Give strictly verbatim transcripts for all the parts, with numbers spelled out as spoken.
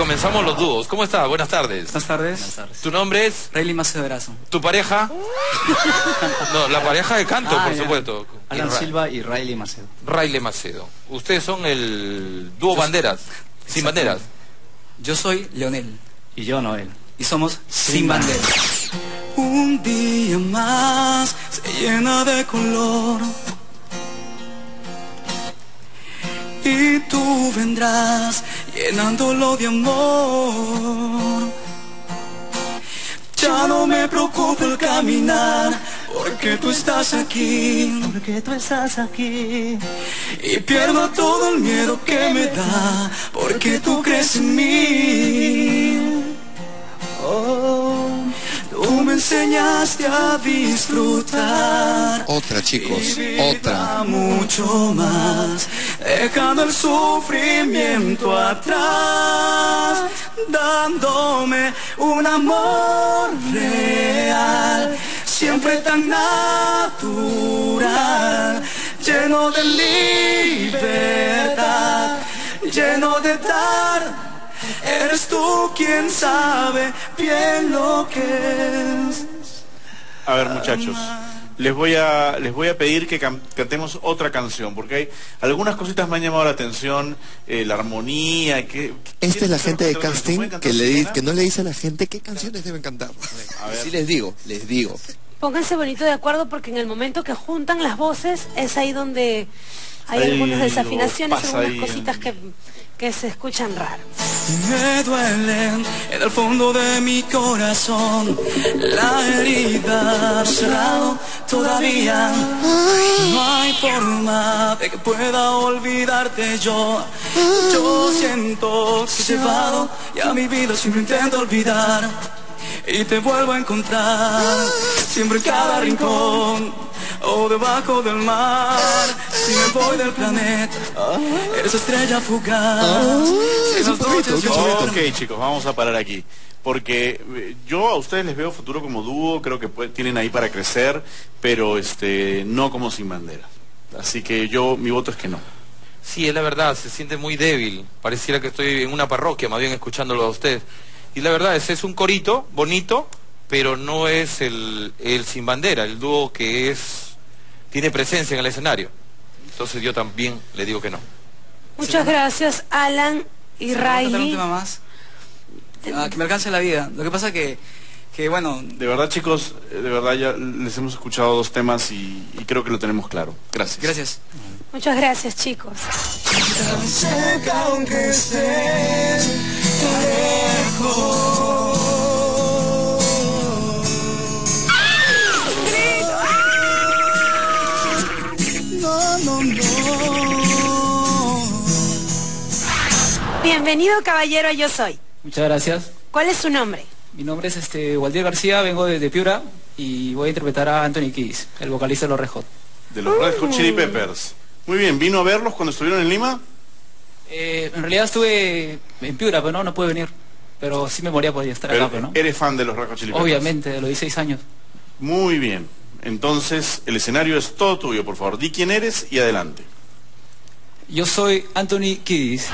comenzamos los dúos. ¿Cómo está? Buenas tardes. Buenas tardes. Buenas tardes. ¿Tu nombre es? Rayleigh Macedo Erazo. ¿Tu pareja? No, la pareja de canto, Ah, por ya. supuesto. Alan Y Ra- Silva y Rayleigh Macedo. Rayleigh Macedo. Ustedes son el dúo Yo- Banderas. Sin banderas. Yo soy Leonel Y yo, Noel. y somos Sin Banderas. Un día más se llena de color y tú vendrás llenándolo de amor. Ya no me preocupa el caminar porque tú estás aquí, Porque tú estás aquí. y pierdo todo el miedo que me da porque tú crees en mí. Oh, tú me enseñaste a disfrutar. Otra, chicos, Y vivir otra. mucho más, dejando el sufrimiento atrás, dándome un amor real, siempre tan natural, lleno de libertad, lleno de dar. Eres tú quien sabe bien lo que es. A ver, muchachos, les voy a les voy a pedir que can- cantemos otra canción, porque hay algunas cositas me han llamado la atención, eh, la armonía, que Esta es la gente de ¿Pueden casting cantar que, le di- Susana? que no le dice a la gente qué canciones deben cantar. A ver. Sí les digo, les digo. Pónganse bonito de acuerdo porque en el momento que juntan las voces es ahí donde hay Ahí algunas lo desafinaciones, pasa algunas ahí cositas en- que, que se escuchan raro. Me duelen en el fondo de mi corazón, la herida cerrado todavía. No hay forma de que pueda olvidarte yo. Yo siento que he llevado ya mi vida, siempre intento olvidar y te vuelvo a encontrar, siempre en cada rincón o debajo del mar. Si me voy del planeta, eres estrella fugaz. Si las noches lloran. Ok, chicos, vamos a parar aquí. Porque eh, yo a ustedes les veo futuro como dúo, creo que puede- tienen ahí para crecer, pero este no como Sin Bandera. Así que yo, mi voto es que no. Sí, es la verdad, se siente muy débil. Pareciera que estoy en una parroquia, más bien escuchándolo a usted. Y la verdad es, es un corito bonito, pero no es el, el Sin Bandera, el dúo que es tiene presencia en el escenario. Entonces yo también le digo que no. Muchas gracias, Alan y ¿Se puede cantar un Rayleigh. tema más? Ah, que me alcance la vida. Lo que pasa que, que bueno, De verdad, chicos, eh, de verdad ya les hemos escuchado dos temas y, y creo que lo tenemos claro. Gracias. gracias. Muchas gracias, chicos. Tan cerca aunque estés tan lejos. No, no, no. Bienvenido, caballero, yo soy. Muchas gracias. ¿Cuál es su nombre? Mi nombre es este Waldir García, vengo desde Piura y voy a interpretar a Anthony Kiedis, el vocalista de los Red Hot. De los Red Hot Chili Peppers. Muy bien, ¿vino a verlos cuando estuvieron en Lima? Eh, en realidad estuve en Piura, pero no, no pude venir. Pero sí me moría por estar Pero acá, pero no. eres fan de los Red Hot Chili Peppers. Obviamente, de los dieciséis años. Muy bien. Entonces, el escenario es todo tuyo, por favor. Di quién eres y adelante. Yo soy Anthony Kiedis.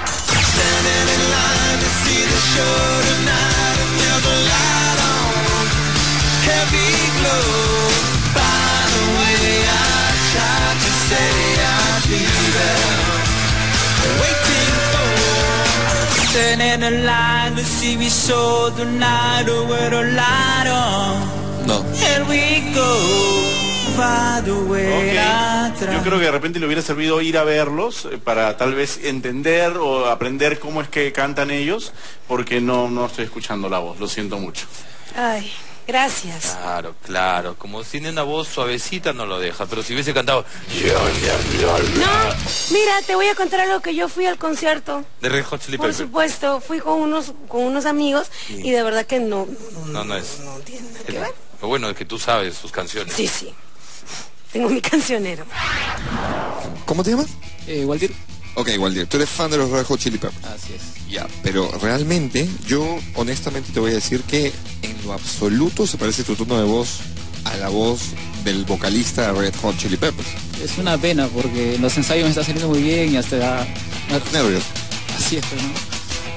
Standing in line to see me show tonight with a light on. No. Here we go, by the way Ok. Yo creo que de repente le hubiera servido ir a verlos eh, para tal vez entender o aprender cómo es que cantan ellos, porque no, no estoy escuchando la voz, lo siento mucho. Ay, gracias. Claro, claro. Como tiene una voz suavecita no lo deja, pero si hubiese cantado No, mira, te voy a contar algo que yo fui al concierto. de Red Hot Chili Por Peppers. supuesto, fui con unos con unos amigos Sí. y de verdad que no, No, no es. no tiene nada que el- ver. Lo bueno es que tú sabes sus canciones. Sí, sí. Tengo mi cancionero. ¿Cómo te llamas? Eh, Waldir. Ok, Waldir, tú eres fan de los Red Hot Chili Peppers. Así es. Ya, pero realmente, yo honestamente te voy a decir que en lo absoluto se parece tu tono de voz a la voz del vocalista de Red Hot Chili Peppers. Es una pena porque en los ensayos me está saliendo muy bien y hasta... Nervios. Así es, pero no. Pues los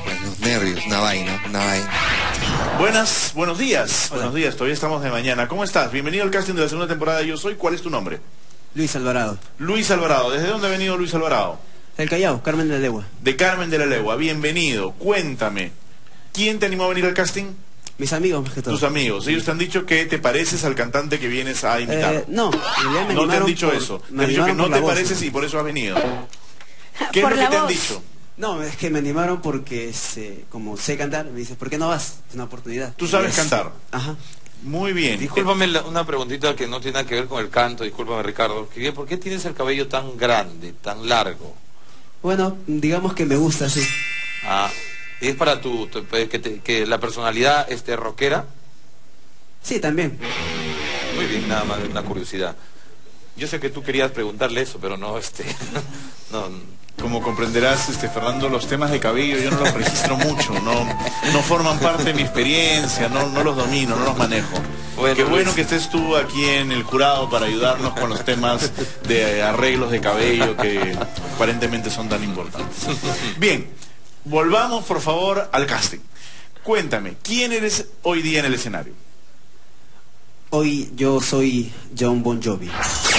nervios, una vaina, una vaina. Buenas, buenos días. Hola. Buenos días, todavía estamos de mañana. ¿Cómo estás? Bienvenido al casting de la segunda temporada de Yo Soy. ¿Cuál es tu nombre? Luis Alvarado. Luis Alvarado. ¿Desde dónde ha venido Luis Alvarado? Del Callao, Carmen de la Legua. De Carmen de la Legua. Bienvenido. Cuéntame, ¿quién te animó a venir al casting? Mis amigos, más que todo. Tus amigos. Ellos te han dicho que te pareces al cantante que vienes a imitar. Eh, no, me no te han dicho por, eso. Te han dicho que no te pareces y por eso has venido. ¿Qué por es lo que te voz. han dicho? No, es que me animaron porque, se, como sé cantar, me dices, ¿por qué no vas? Es una oportunidad. ¿Tú sabes es, cantar? Ajá. Muy bien. Discúlpame la, una preguntita que no tiene nada que ver con el canto, discúlpame Ricardo. ¿Por qué tienes el cabello tan grande, tan largo? Bueno, digamos que me gusta, sí. Ah, ¿y es para tu, tu que, te, que la personalidad este rockera? Sí, también. Muy bien, nada más una curiosidad. Yo sé que tú querías preguntarle eso, pero no, este, no. Como comprenderás, este Fernando, los temas de cabello yo no los registro mucho, no, no forman parte de mi experiencia, no, no los domino, no los manejo. Bueno, Qué bueno que estés tú aquí en el jurado para ayudarnos con los temas de arreglos de cabello que aparentemente son tan importantes. Bien, volvamos por favor al casting. Cuéntame, ¿quién eres hoy día en el escenario? Hoy yo soy Jon Bon Jovi.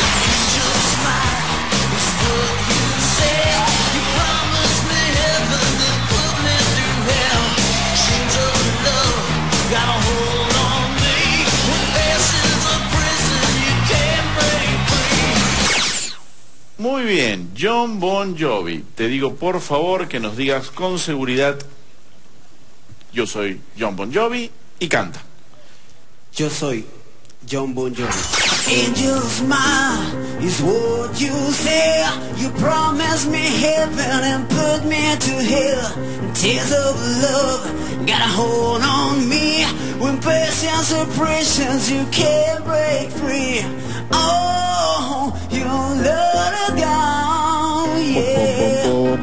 Muy bien, Jon Bon Jovi. Te digo por favor que nos digas con seguridad: yo soy Jon Bon Jovi, y canta. Yo soy Jon Bon Jovi. Angel smile is what you say. You promised me heaven and put me to hell. Tears of love got a hold on me. When patience or precious you can't break free. Oh, you let it go, yeah.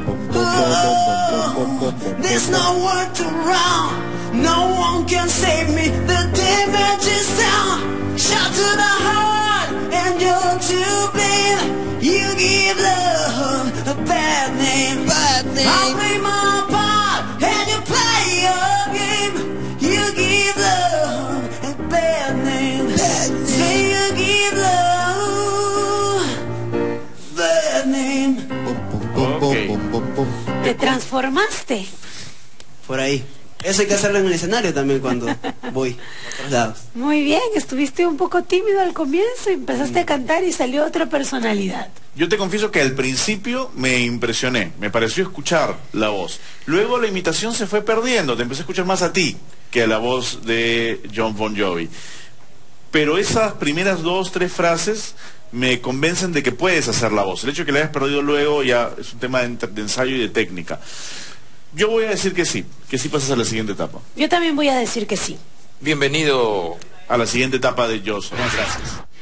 Oh, there's no one to run. No one can save me. The damage is done. Shot to the heart and you're to blame. You give love a bad name. Bad name. I'll play my part and you play your game. You give love a bad name. Bad name. Say you give love bad name. Okay. Te transformaste. Por ahí. Eso hay que hacerlo en el escenario también cuando voy a otros lados. Muy bien, estuviste un poco tímido al comienzo, empezaste a cantar y salió otra personalidad. Yo te confieso que al principio me impresioné, me pareció escuchar la voz. Luego la imitación se fue perdiendo, te empecé a escuchar más a ti que a la voz de Jon Bon Jovi. Pero esas primeras dos, tres frases me convencen de que puedes hacer la voz. El hecho de que la hayas perdido luego ya es un tema de, de ensayo y de técnica. Yo voy a decir que sí, que sí pasas a la siguiente etapa. Yo también voy a decir que sí. Bienvenido a la siguiente etapa de Yo Soy. Gracias.